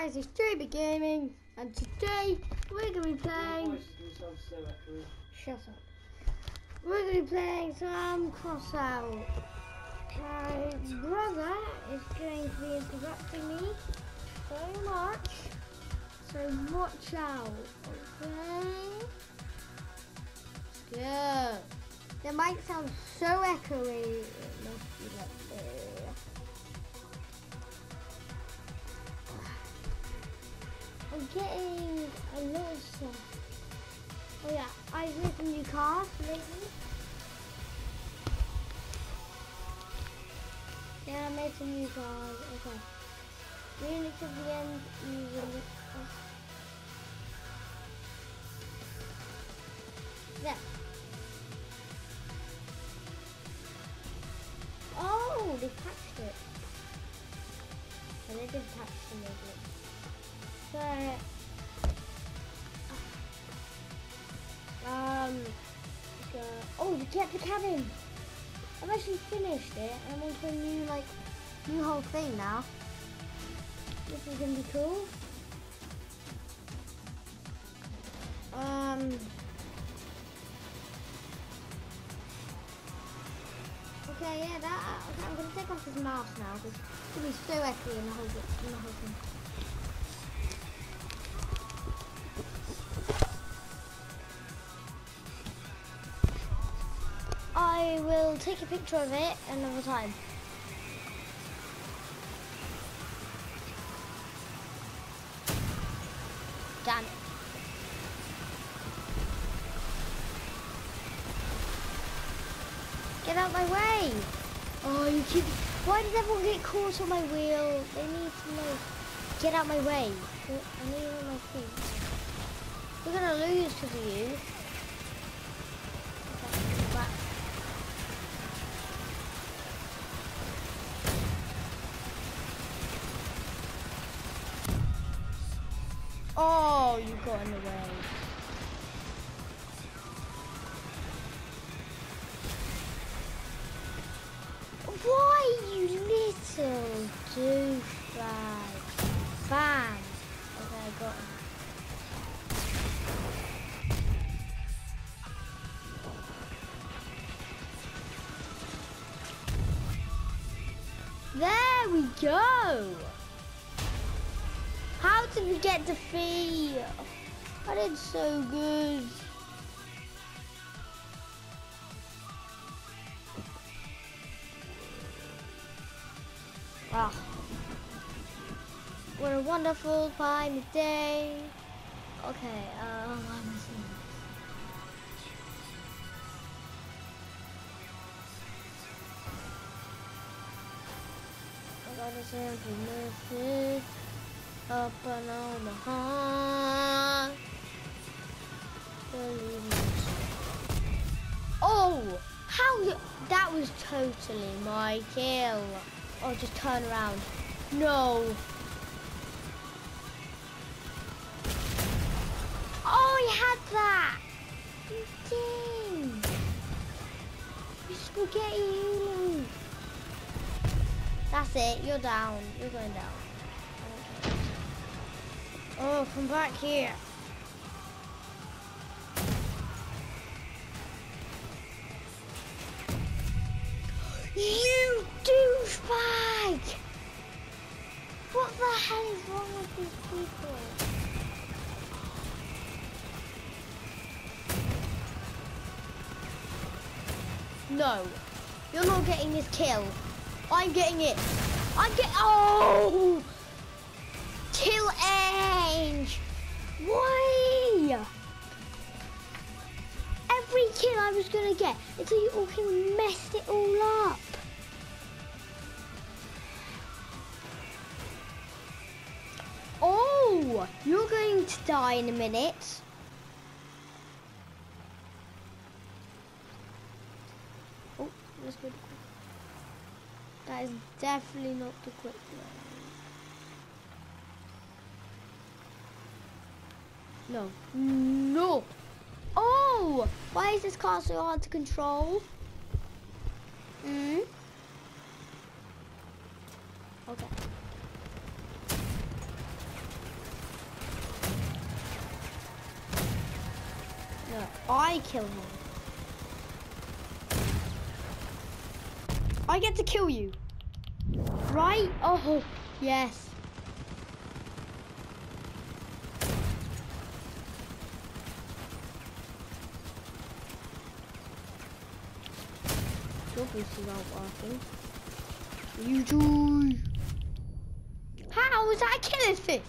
guys, it's JB Gaming, and today we're going to be playing... Shut up. We're going to be playing some Crossout. My brother is going to be interrupting me so much, so watch out, okay? Let's go. The mic sounds so echoey, it must be like this. I'm getting a lot of stuff. Oh yeah, I've made some new cars lately. Yeah, I made some new cars. Okay. Units of the end using there. Oh, they patched it. Oh, they did patch some of it. So, oh, get the cabin. I've actually finished it, and I'm on to a new whole thing now. This is gonna be cool. Okay, yeah, I'm gonna take off this mask now because it's gonna be so echoey in the whole thing. I will take a picture of it another time. Damn it. Get out my way! Oh, you keep... Why does everyone get caught on my wheel? They need to know. Get out my way. I need on my feet. We're gonna lose to you. Okay, back. Oh, you got in the way. Why, you little douchebag? Bam! Okay, I got him. There we go! How did we get defeat? I did so good. Ah, what a wonderful time of day. Okay, I'm missing. I got a simple message up and on the heart. Oh, how you? That was totally my kill. Oh, just turn around. No. Oh, he had that. You did. You spaghetti healing. That's it. You're down. You're going down. Okay. Oh, come back here. You douchebag! What the hell is wrong with these people? No, you're not getting this kill. I'm getting it. Oh! Kill Ange! Why? Every kill I was gonna get until you all came and messed it all up. Oh, you're going to die in a minute. Oh, let's go. That is definitely not the quick way. No. No. Oh, why is this car so hard to control? Okay. No, I kill him. I get to kill you. Right? Oh, yes. Your boosters aren't working. You do. How was I killing this?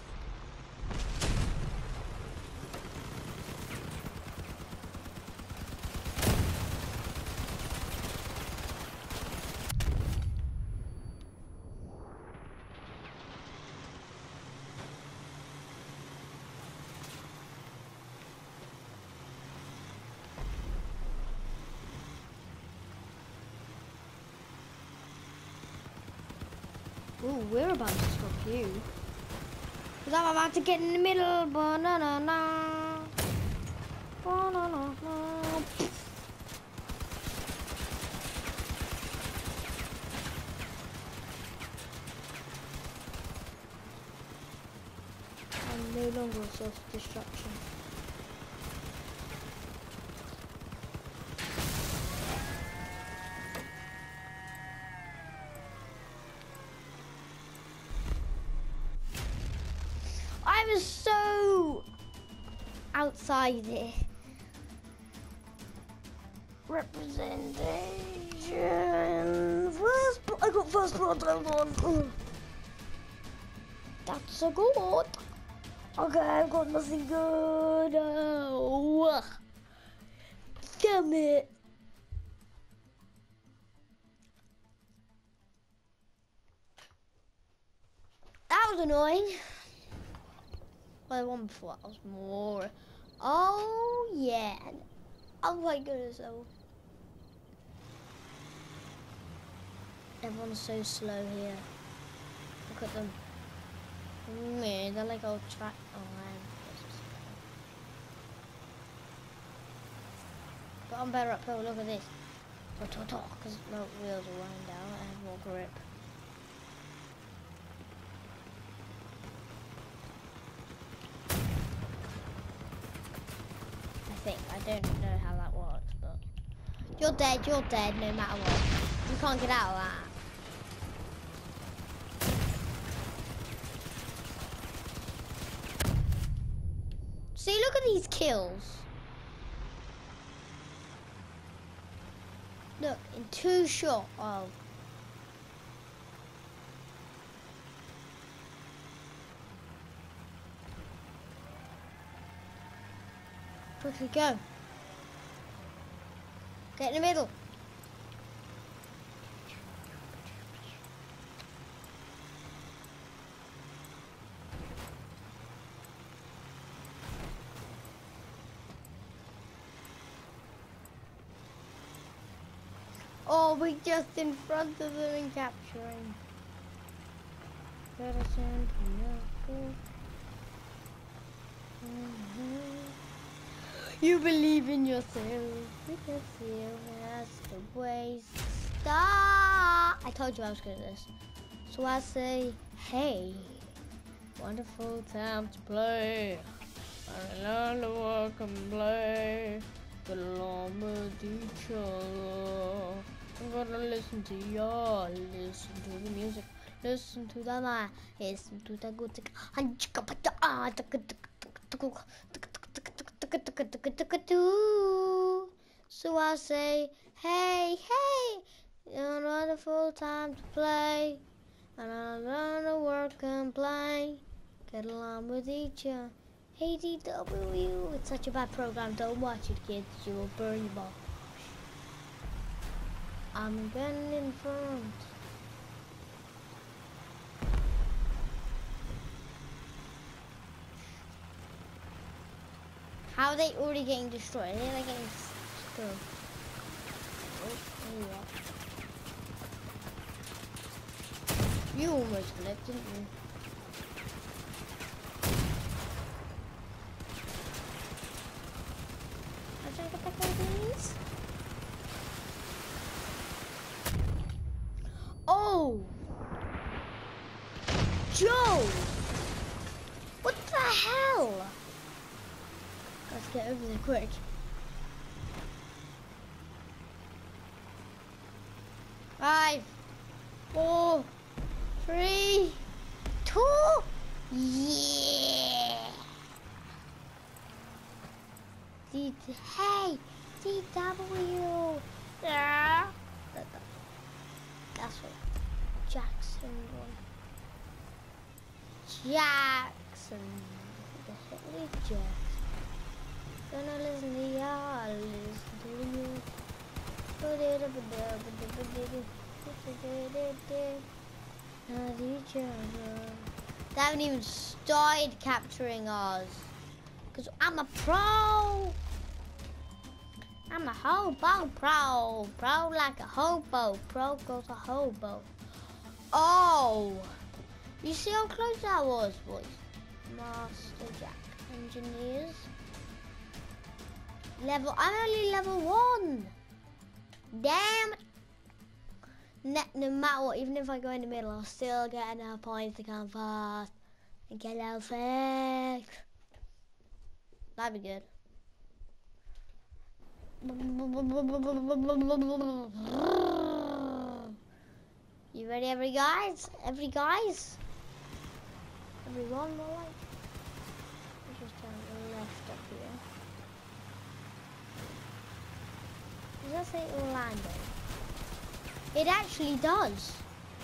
Ooh, we're about to stop you. Because I'm about to get in the middle. Banana. Banana. I'm no longer a source of destruction. I was so outside it. Representation. I got first blood on. That's so good. Okay, I've got nothing good. Oh, damn it. That was annoying. Well, the one before that was more. Oh, yeah. I'm quite good as well. Everyone's so slow here. Look at them. Yeah, they're like old track. Oh, man. But I'm better uphill. Look at this. Because my wheels are running down. I have more grip. I don't know how that works, but you're dead no matter what. You can't get out of that. See, look at these kills. Look, in 2 shots. Oh. Quickly go. Get in the middle. Oh, we're just in front of them and capturing. You believe in yourself because you that's the way to start. I told you I was good at this. So I say, hey, wonderful time to play. I learn to work and play. Get along with each other. I'm gonna listen to y'all. Listen to the music. Listen to the man. Listen to the good thing. So I say, hey, hey, it's wonderful time to play. And I learn to work and play. Get along with each other. Hey DW, it's such a bad program. Don't watch it, kids. You will burn your balls. I'm getting in front. How are they already getting destroyed? They're like getting destroyed. Oh, there you are. You almost flipped, didn't you? I'll try to get back on these. Oh! Joe! What the hell? Let's get over there quick. 5, 4, 3, 2. Yeah. Hey, DW. Yeah. That's what Jackson won. Jackson. Jackson. Gonna listen to y'all. Listen to you. They haven't even started capturing us. Because I'm a pro. I'm a hobo pro. Pro like a hobo. Pro goes a hobo. Oh. You see how close that was, boys? Master Jack Engineers. I'm only level 1. Damn. No matter what, even if I go in the middle, I'll still get enough points to come fast and get level 6. That'd be good. You ready, every guys? Everyone, more like. Let's just turn left up here. Does that say Orlando? It actually does.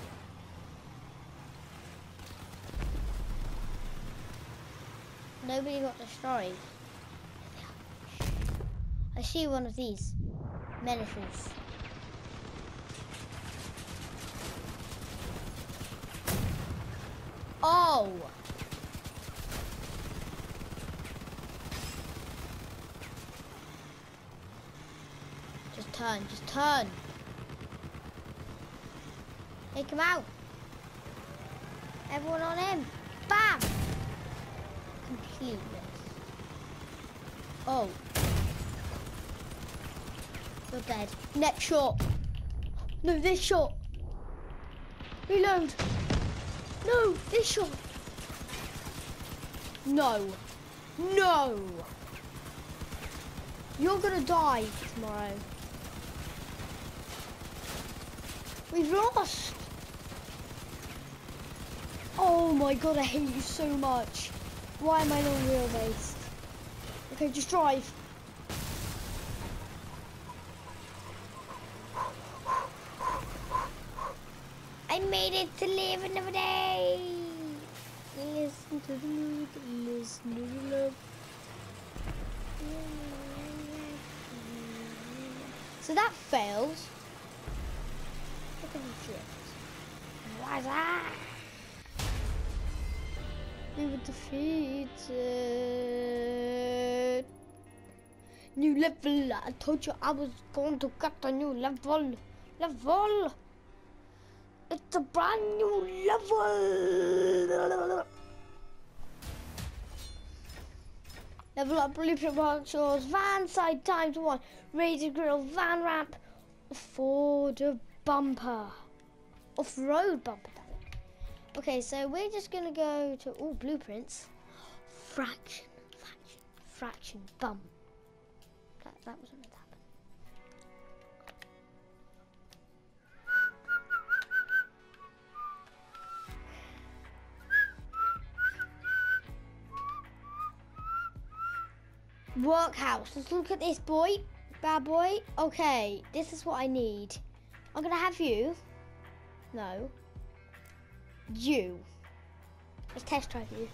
Nobody got destroyed. I see one of these menaces. Oh! Just turn. Take him out. Everyone on him. Bam! Complete this. Oh. You're dead. Next shot. No, this shot. Reload. No, this shot. No. You're gonna die tomorrow. We've lost. Oh my god, I hate you so much. Why am I not wheel-based? Okay, just drive. I made it to live another day. Listen to the mood, listen to the love. So that failed. Look at the drift. Why's that? We were defeated. New level. I told you I was going to get a new level. It's a brand new level. Level up blueprint workshops, van side times 1, razor grill, van ramp, Ford bumper, off-road bumper. Okay, so we're just gonna go to all blueprints. Fraction, bum. That wasn't meant to happen. Workhouse. Let's look at this boy. Bad boy. Okay, this is what I need. I'm gonna have you. No. You. Let's test drive you.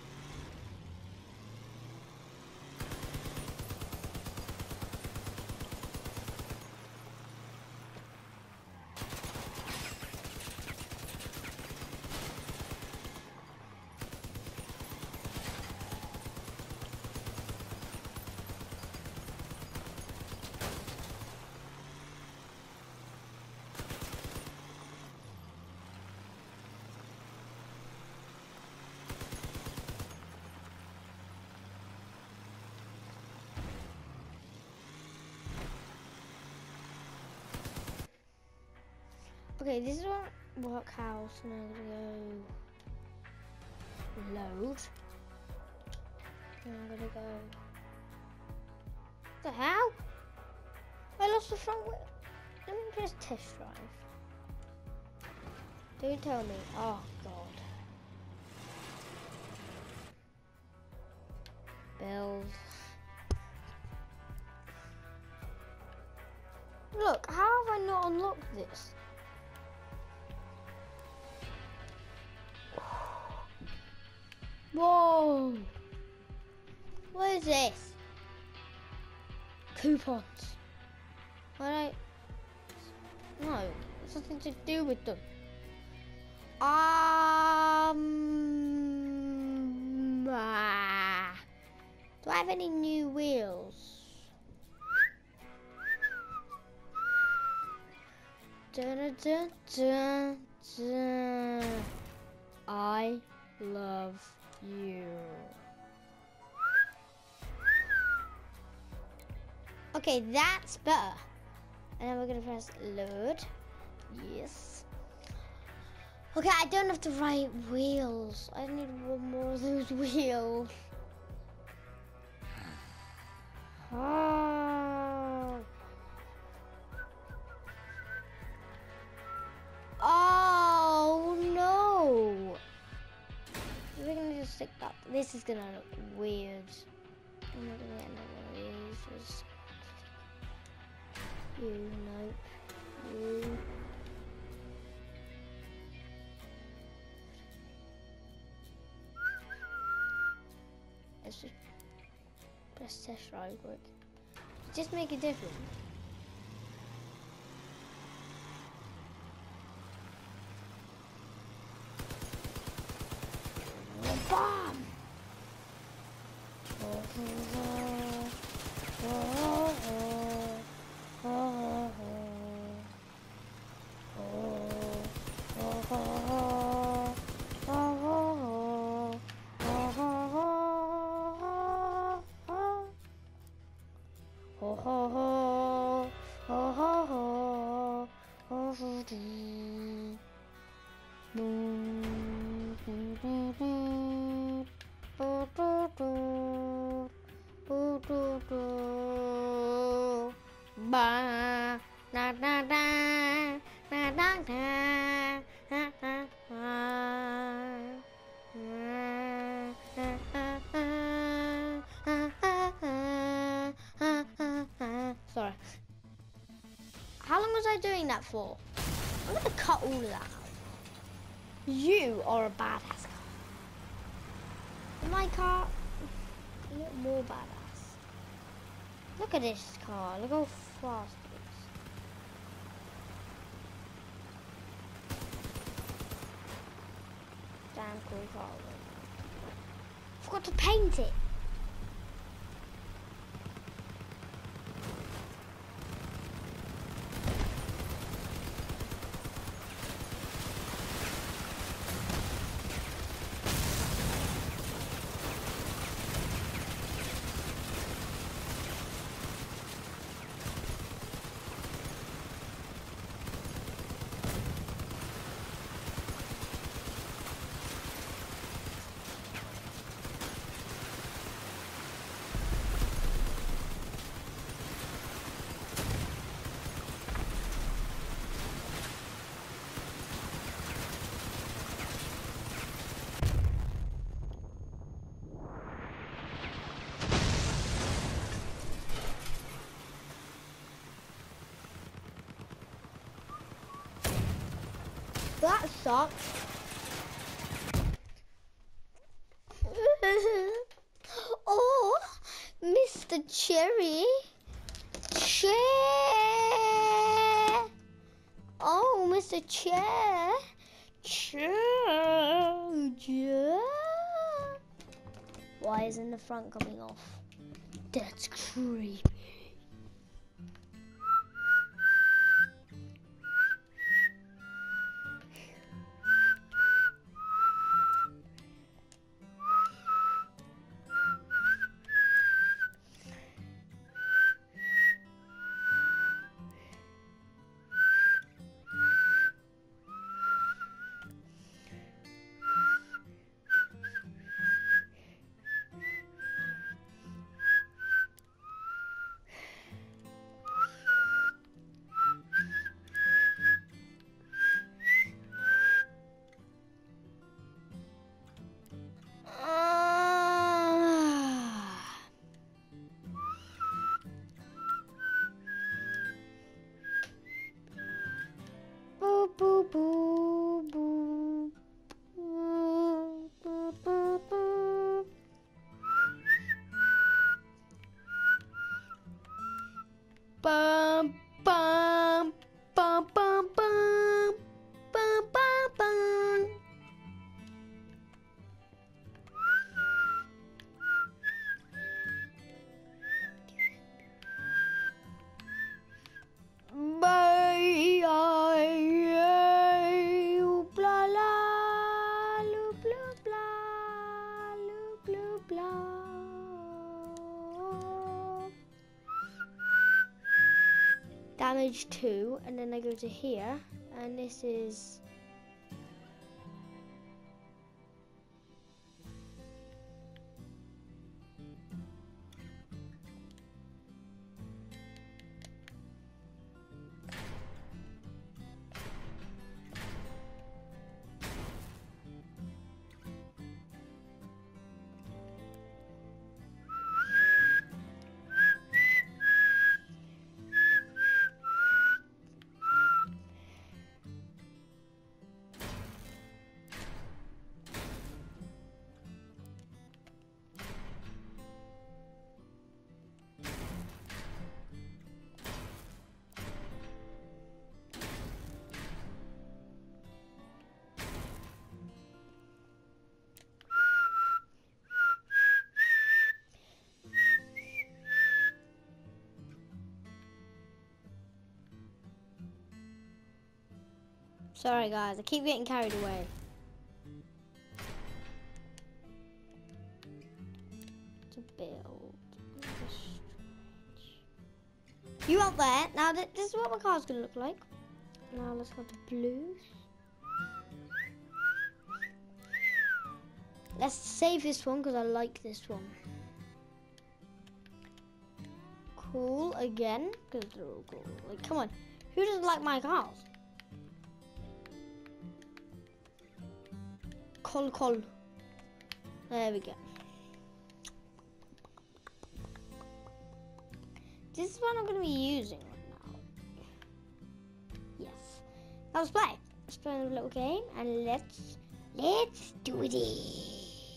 Okay, this is what workhouse, and I'm gonna go load. And I'm gonna go. What the hell? I lost the front wheel. Let me just test drive. Don't tell me. Oh, God. Build. Look, how have I not unlocked this? Whoa! What is this? Coupons. Why don't no, it's nothing to do with them. Do I have any new wheels? Dun, dun, dun, dun. I love you. Okay, that's better. And then we're gonna press load. Yes. Okay, I don't have the right wheels. I need one more of those wheels. Oh. Oh no. We're gonna just stick that. This is gonna look weird. I'm not gonna get another one of these. Just you, nope. You. Let's just press test right quick. Just make a difference. Bomb! Sorry. How long was I doing that for? I'm gonna cut all of that out. You are a badass car. My car, a little more badass. Look at this car. Look how fast it is. Damn cool car. Forgot to paint it. That sucks. Oh, Mr. Cherry. Chair. Oh, Mr. Chair. Chair. Why isn't the front coming off? That's creepy. damage 2, and then I go to here, and this is... Sorry guys, I keep getting carried away. To build. You out there? Now this is what my car's gonna look like. Now let's go to blues. Let's save this one because I like this one. Cool again, because they're all cool. Like, come on, who doesn't like my cars? Col. There we go. This is what I'm going to be using right now. Yes. Now let's play. Let's play a little game and let's do this.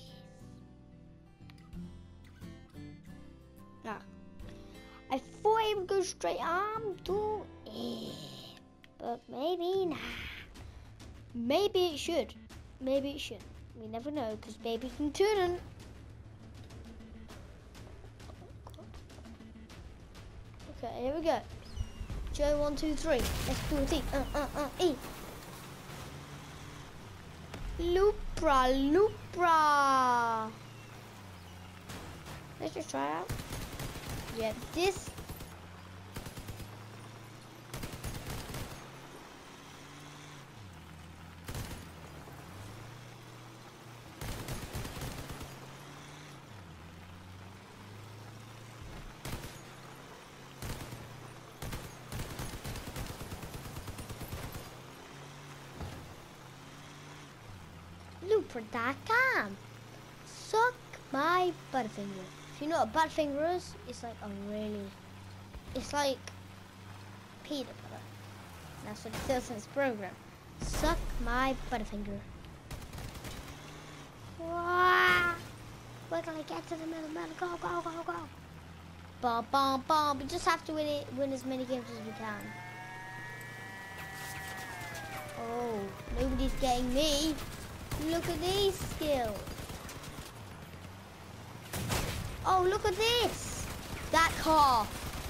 Now, I thought I would go straight to it, but maybe not. Maybe it should. Maybe it shouldn't. We never know, because baby can turn. Okay, here we go. Joe, 1, 2, 3. Let's do it. E. Lupra. Let's just try it out. Yeah, this. Looper.com. Suck my butterfinger. If you know what a butterfinger is, it's like it's like peanut butter. That's what it says in this program. Suck my butterfinger. Wow. We're gonna get to the middle. Go. Bum. We just have to win as many games as we can. Oh, nobody's getting me. Look at these skills. Oh, look at this. That car.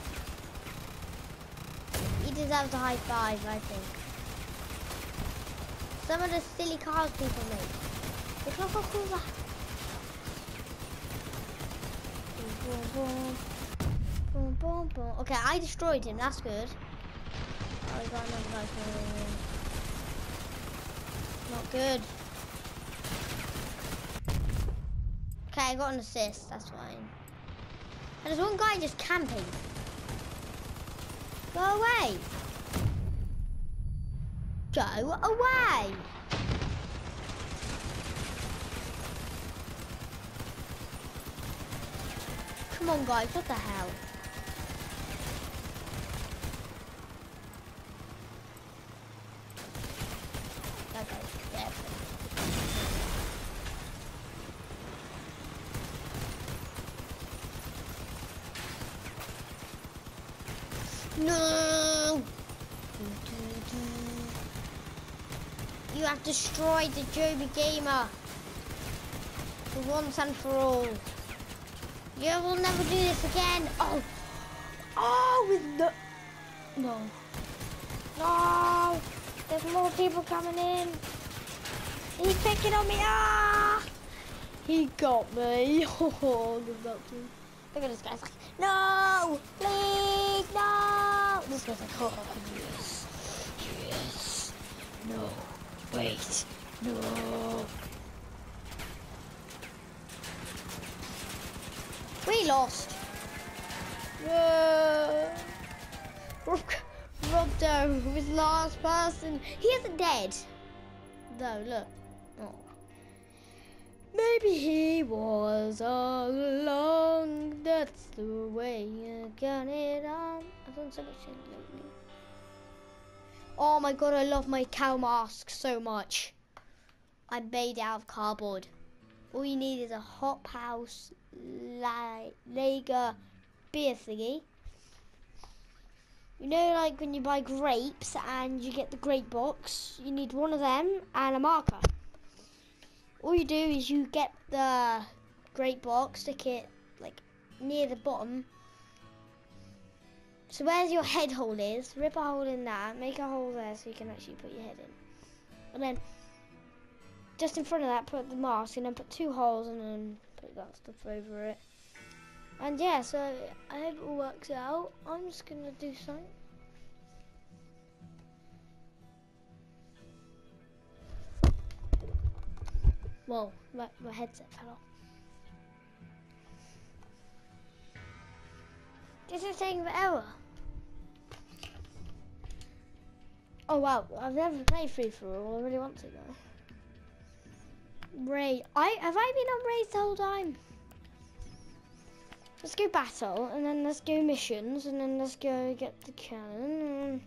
He deserves a high five, I think. Some of the silly cars people make. Look how cool that. Boom. Okay, I destroyed him. That's good. Oh, we got another guy. Not good. Okay, I got an assist, that's fine. And there's one guy just camping. Go away. Go away. Come on guys, what the hell? Okay, yeah. No! You have destroyed the Joby Gamer for once and for all. You will never do this again. Oh, with no. There's more people coming in. He's picking on me. Ah! He got me. Oh, good luck to him. Look at this guy. Like, no, please, no. this guy's like, oh, yes, yes, no, wait, no. We lost. Robdo was last person. He isn't dead. Though, look. Oh. Maybe he was all along. That's the way you got it on. I've done so much shit lately. Oh my god, I love my cow mask so much. I made it out of cardboard. All you need is a hop house lager beer thingy. You know, like when you buy grapes and you get the grape box, you need one of them and a marker. All you do is you get the grape box, stick it like near the bottom. So where's your head hole is, rip a hole in that, make a hole there so you can actually put your head in. And then just in front of that, put the mask and then put 2 holes and then put that stuff over it. And yeah, so I hope it all works out. I'm just gonna do something. Whoa, my headset fell off. This is taking forever. Oh wow, I've never played free for all. I really want to though. Raid. Have I been on raids the whole time? Let's go battle, and then let's go missions, and then let's go get the cannon.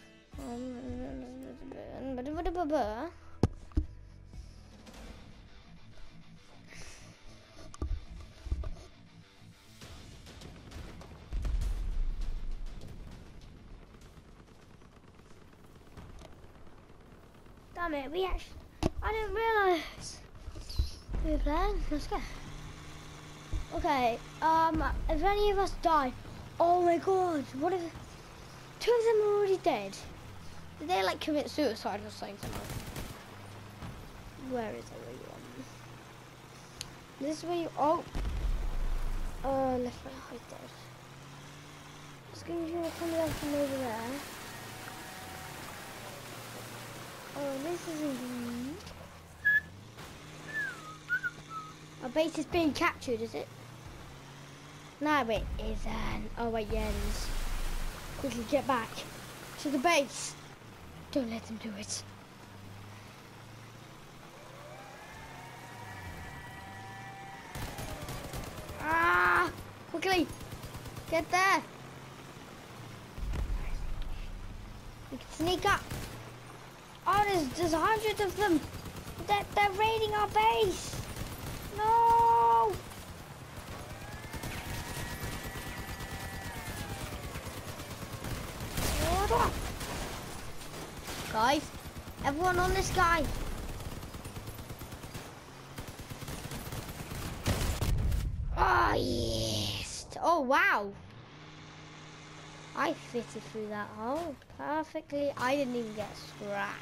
Damn it, I didn't realise we were playing. Let's go. Okay, if any of us die, oh my god, what if 2 of them are already dead? Did they like commit suicide or something? Where is everyone? This is where you, left, right, right, dead. It's going to come down from over there. Oh, this isn't. Our base is being captured, is it? No, it isn't. Oh, wait, yeah, it is. Quickly get back to the base. Don't let them do it. Ah! Quickly! Get there! We can sneak up. Oh, there's hundreds of them. They're raiding our base. No! Guys, everyone on this guy. Oh, yes. Oh, wow. I fitted through that hole perfectly. I didn't even get a scratch.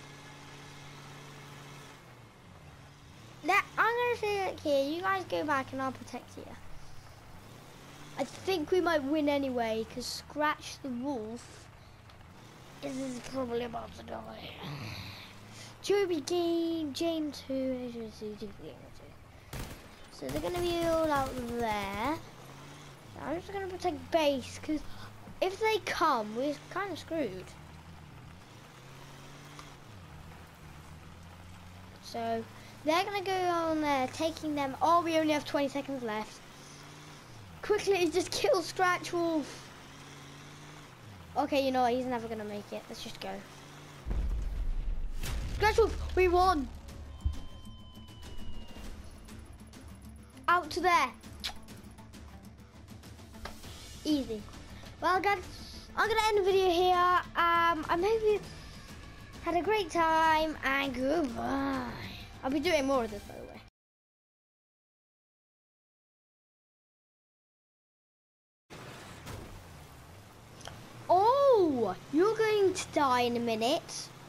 I'm going to say it here. You guys go back and I'll protect you. I think we might win anyway, because Scratch the Wolf is probably about to die. Joby game, Jane 2, so they're going to be all out there. So I'm just going to protect base, because if they come, we're kind of screwed. So they're going to go on there, taking them. Oh, we only have 20 seconds left. Quickly, just kill Scratch Wolf. Okay, you know what? He's never going to make it. Let's just go. Scratch Wolf, we won. Out to there. Easy. Well, guys, I'm going to end the video here. I hope you had a great time, and goodbye. I'll be doing more of this, by the way. Oh, you're going to die in a minute.